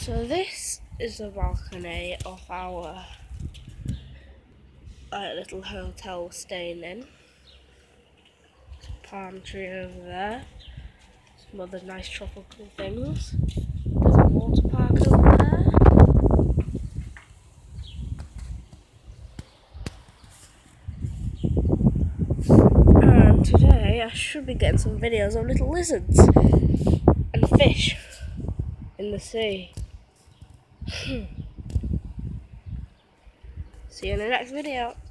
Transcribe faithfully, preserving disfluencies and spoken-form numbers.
So this is the balcony of our uh, little hotel we're staying in. There's a palm tree over there. Some other nice tropical things. There's a water park over there. And today I should be getting some videos of little lizards and fish in the sea. See you in the next video.